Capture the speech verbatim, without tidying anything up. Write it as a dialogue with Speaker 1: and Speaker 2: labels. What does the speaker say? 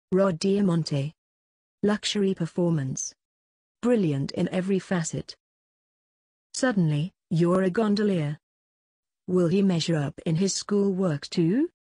Speaker 1: Rod Diamante. Luxury performance. Brilliant in every facet. Suddenly, you're a gondolier. Will he measure up in his schoolwork too?